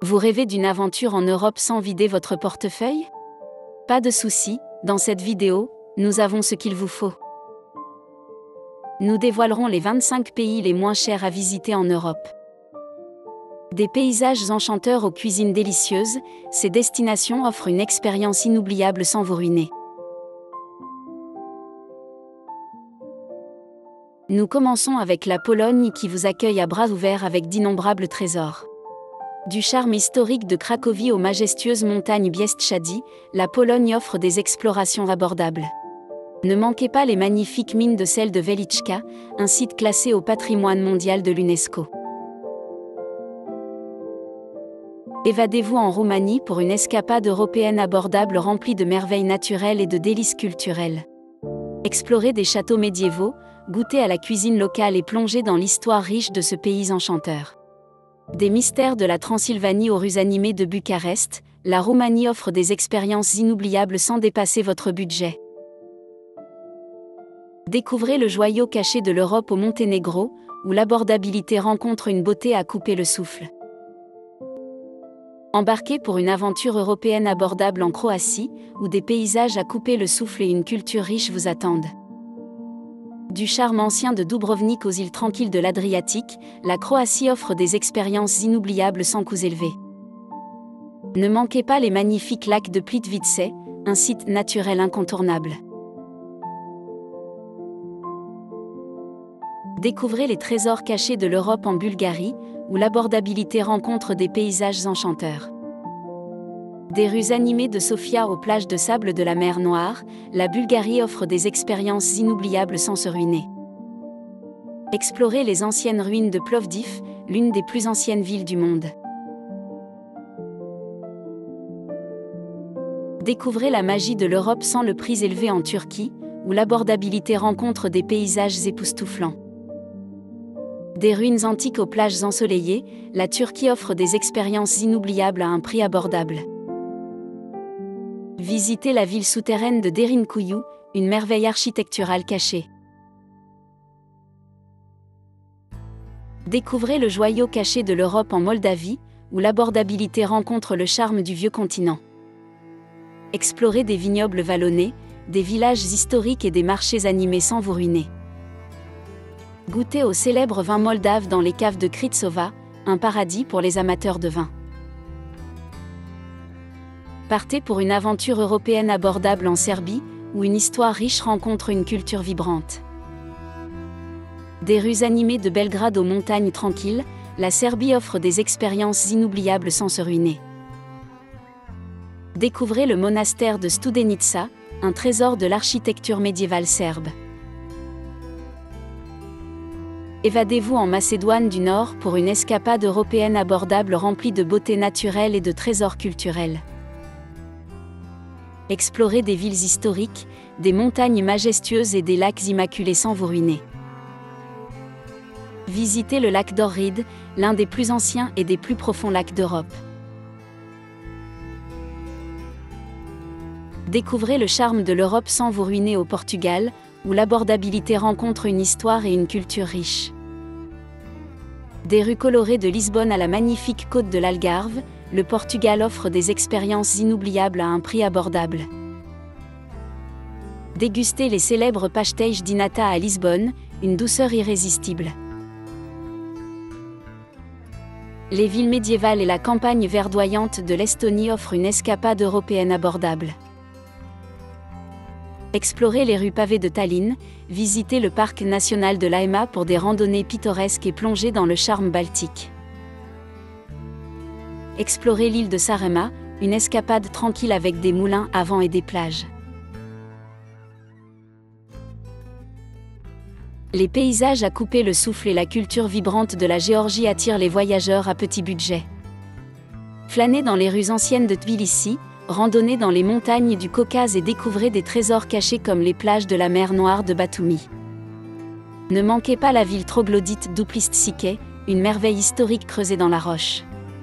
Vous rêvez d'une aventure en Europe sans vider votre portefeuille? Pas de souci, dans cette vidéo, nous avons ce qu'il vous faut. Nous dévoilerons les 25 pays les moins chers à visiter en Europe. Des paysages enchanteurs aux cuisines délicieuses, ces destinations offrent une expérience inoubliable sans vous ruiner. Nous commençons avec la Pologne qui vous accueille à bras ouverts avec d'innombrables trésors. Du charme historique de Cracovie aux majestueuses montagnes Bieszczady, la Pologne offre des explorations abordables. Ne manquez pas les magnifiques mines de sel de Wieliczka, un site classé au patrimoine mondial de l'UNESCO. Évadez-vous en Roumanie pour une escapade européenne abordable remplie de merveilles naturelles et de délices culturelles. Explorez des châteaux médiévaux, goûtez à la cuisine locale et plongez dans l'histoire riche de ce pays enchanteur. Des mystères de la Transylvanie aux rues animées de Bucarest, la Roumanie offre des expériences inoubliables sans dépasser votre budget. Découvrez le joyau caché de l'Europe au Monténégro, où l'abordabilité rencontre une beauté à couper le souffle. Embarquez pour une aventure européenne abordable en Croatie, où des paysages à couper le souffle et une culture riche vous attendent. Du charme ancien de Dubrovnik aux îles tranquilles de l'Adriatique, la Croatie offre des expériences inoubliables sans coûts élevés. Ne manquez pas les magnifiques lacs de Plitvice, un site naturel incontournable. Découvrez les trésors cachés de l'Europe en Bulgarie, où l'abordabilité rencontre des paysages enchanteurs. Des rues animées de Sofia aux plages de sable de la mer Noire, la Bulgarie offre des expériences inoubliables sans se ruiner. Explorez les anciennes ruines de Plovdiv, l'une des plus anciennes villes du monde. Découvrez la magie de l'Europe sans le prix élevé en Turquie, où l'abordabilité rencontre des paysages époustouflants. Des ruines antiques aux plages ensoleillées, la Turquie offre des expériences inoubliables à un prix abordable. Visitez la ville souterraine de Derinkuyu, une merveille architecturale cachée. Découvrez le joyau caché de l'Europe en Moldavie, où l'abordabilité rencontre le charme du vieux continent. Explorez des vignobles vallonnés, des villages historiques et des marchés animés sans vous ruiner. Goûtez au célèbre vin moldave dans les caves de Kritsova, un paradis pour les amateurs de vin. Partez pour une aventure européenne abordable en Serbie, où une histoire riche rencontre une culture vibrante. Des rues animées de Belgrade aux montagnes tranquilles, la Serbie offre des expériences inoubliables sans se ruiner. Découvrez le monastère de Studenica, un trésor de l'architecture médiévale serbe. Évadez-vous en Macédoine du Nord pour une escapade européenne abordable remplie de beauté naturelle et de trésors culturels. Explorez des villes historiques, des montagnes majestueuses et des lacs immaculés sans vous ruiner. Visitez le lac d'Ohrid, l'un des plus anciens et des plus profonds lacs d'Europe. Découvrez le charme de l'Europe sans vous ruiner au Portugal, où l'abordabilité rencontre une histoire et une culture riche. Des rues colorées de Lisbonne à la magnifique côte de l'Algarve, le Portugal offre des expériences inoubliables à un prix abordable. Dégustez les célèbres pastéis de nata à Lisbonne, une douceur irrésistible. Les villes médiévales et la campagne verdoyante de l'Estonie offrent une escapade européenne abordable. Explorez les rues pavées de Tallinn, visitez le parc national de l'Aima pour des randonnées pittoresques et plongez dans le charme baltique. Explorez l'île de Saaremaa, une escapade tranquille avec des moulins à vent et des plages. Les paysages à couper le souffle et la culture vibrante de la Géorgie attirent les voyageurs à petit budget. Flânez dans les rues anciennes de Tbilissi, randonnez dans les montagnes du Caucase et découvrez des trésors cachés comme les plages de la mer Noire de Batumi. Ne manquez pas la ville troglodyte d'Uplistsikhe, une merveille historique creusée dans la roche.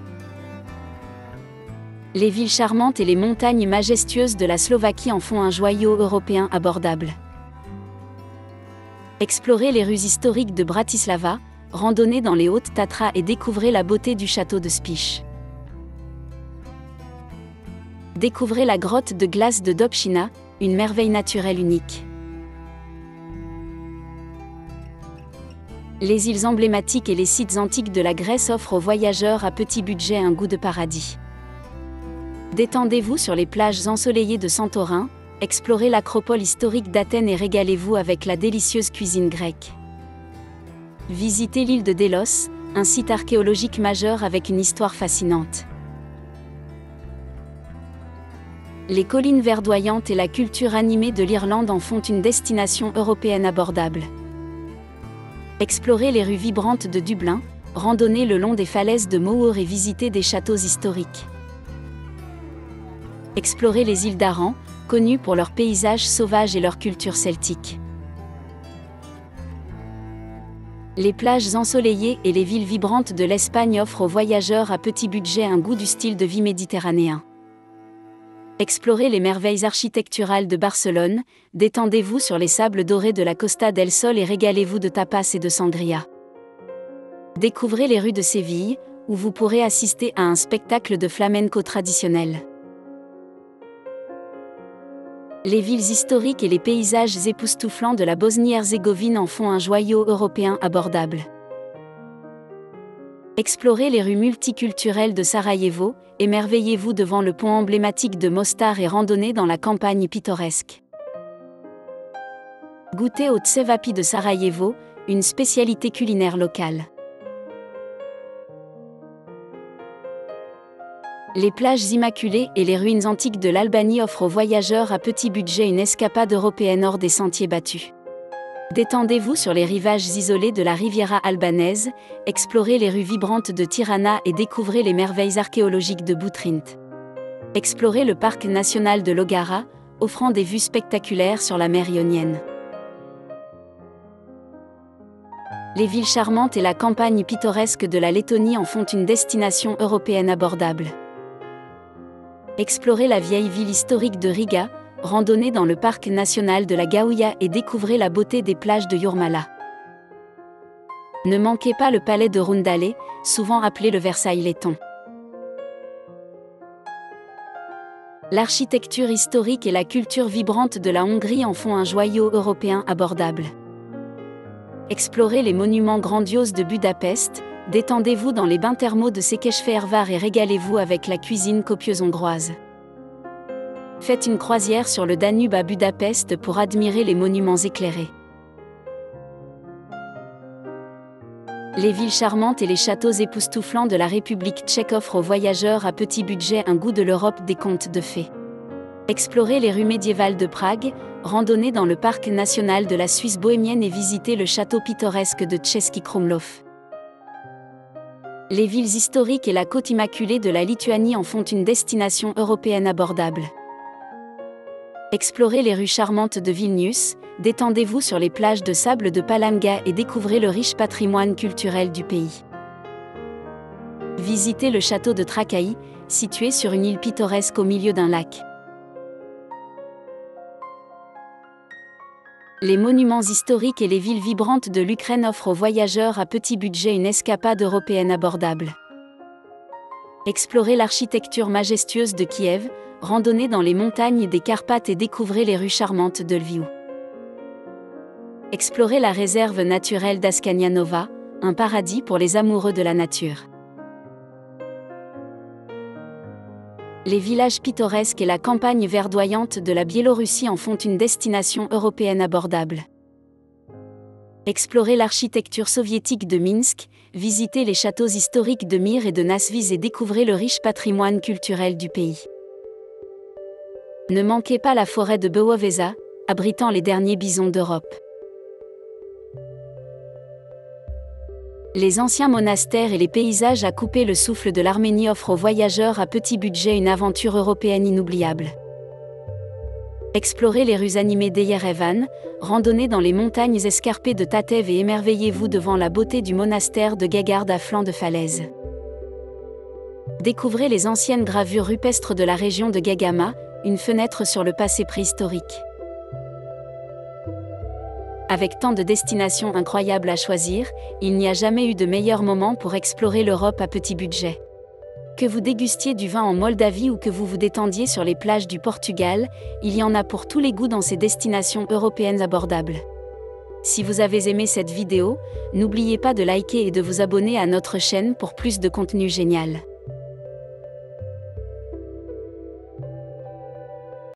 Les villes charmantes et les montagnes majestueuses de la Slovaquie en font un joyau européen abordable. Explorez les rues historiques de Bratislava, randonnez dans les Hautes Tatras et découvrez la beauté du château de Spiš. Découvrez la grotte de glace de Dobšina, une merveille naturelle unique. Les îles emblématiques et les sites antiques de la Grèce offrent aux voyageurs à petit budget un goût de paradis. Détendez-vous sur les plages ensoleillées de Santorin, explorez l'acropole historique d'Athènes et régalez-vous avec la délicieuse cuisine grecque. Visitez l'île de Délos, un site archéologique majeur avec une histoire fascinante. Les collines verdoyantes et la culture animée de l'Irlande en font une destination européenne abordable. Explorez les rues vibrantes de Dublin, randonnez le long des falaises de Moher et visitez des châteaux historiques. Explorez les îles d'Aran, connues pour leurs paysages sauvages et leur culture celtique. Les plages ensoleillées et les villes vibrantes de l'Espagne offrent aux voyageurs à petit budget un goût du style de vie méditerranéen. Explorez les merveilles architecturales de Barcelone, détendez-vous sur les sables dorés de la Costa del Sol et régalez-vous de tapas et de sangria. Découvrez les rues de Séville, où vous pourrez assister à un spectacle de flamenco traditionnel. Les villes historiques et les paysages époustouflants de la Bosnie-Herzégovine en font un joyau européen abordable. Explorez les rues multiculturelles de Sarajevo, émerveillez-vous devant le pont emblématique de Mostar et randonnez dans la campagne pittoresque. Goûtez au tsevapi de Sarajevo, une spécialité culinaire locale. Les plages immaculées et les ruines antiques de l'Albanie offrent aux voyageurs à petit budget une escapade européenne hors des sentiers battus. Détendez-vous sur les rivages isolés de la Riviera albanaise, explorez les rues vibrantes de Tirana et découvrez les merveilles archéologiques de Butrint. Explorez le parc national de Logara, offrant des vues spectaculaires sur la mer Ionienne. Les villes charmantes et la campagne pittoresque de la Lettonie en font une destination européenne abordable. Explorez la vieille ville historique de Riga, randonnez dans le parc national de la Gauja et découvrez la beauté des plages de Jurmala. Ne manquez pas le palais de Roundale, souvent appelé le Versailles letton. L'architecture historique et la culture vibrante de la Hongrie en font un joyau européen abordable. Explorez les monuments grandioses de Budapest, détendez-vous dans les bains thermaux de Székesfehérvár et régalez-vous avec la cuisine copieuse hongroise. Faites une croisière sur le Danube à Budapest pour admirer les monuments éclairés. Les villes charmantes et les châteaux époustouflants de la République tchèque offrent aux voyageurs à petit budget un goût de l'Europe des contes de fées. Explorez les rues médiévales de Prague, randonnez dans le parc national de la Suisse bohémienne et visitez le château pittoresque de Český Krumlov. Les villes historiques et la côte immaculée de la Lituanie en font une destination européenne abordable. Explorez les rues charmantes de Vilnius, détendez-vous sur les plages de sable de Palanga et découvrez le riche patrimoine culturel du pays. Visitez le château de Trakai, situé sur une île pittoresque au milieu d'un lac. Les monuments historiques et les villes vibrantes de l'Ukraine offrent aux voyageurs à petit budget une escapade européenne abordable. Explorez l'architecture majestueuse de Kiev, randonnez dans les montagnes des Carpates et découvrez les rues charmantes de Lviv. Explorez la réserve naturelle d'Askania Nova, un paradis pour les amoureux de la nature. Les villages pittoresques et la campagne verdoyante de la Biélorussie en font une destination européenne abordable. Explorez l'architecture soviétique de Minsk, visitez les châteaux historiques de Mir et de Nasviz et découvrez le riche patrimoine culturel du pays. Ne manquez pas la forêt de Bełowieża, abritant les derniers bisons d'Europe. Les anciens monastères et les paysages à couper le souffle de l'Arménie offrent aux voyageurs à petit budget une aventure européenne inoubliable. Explorez les rues animées d'Erevan, randonnez dans les montagnes escarpées de Tatev et émerveillez-vous devant la beauté du monastère de Gagard à flanc de falaise. Découvrez les anciennes gravures rupestres de la région de Gagama, une fenêtre sur le passé préhistorique. Avec tant de destinations incroyables à choisir, il n'y a jamais eu de meilleur moment pour explorer l'Europe à petit budget. Que vous dégustiez du vin en Moldavie ou que vous vous détendiez sur les plages du Portugal, il y en a pour tous les goûts dans ces destinations européennes abordables. Si vous avez aimé cette vidéo, n'oubliez pas de liker et de vous abonner à notre chaîne pour plus de contenu génial.